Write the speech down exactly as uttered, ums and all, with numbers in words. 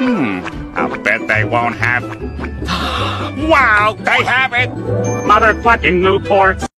Hmm, I'll bet they won't have... Wow, they have it! Motherfucking Newports!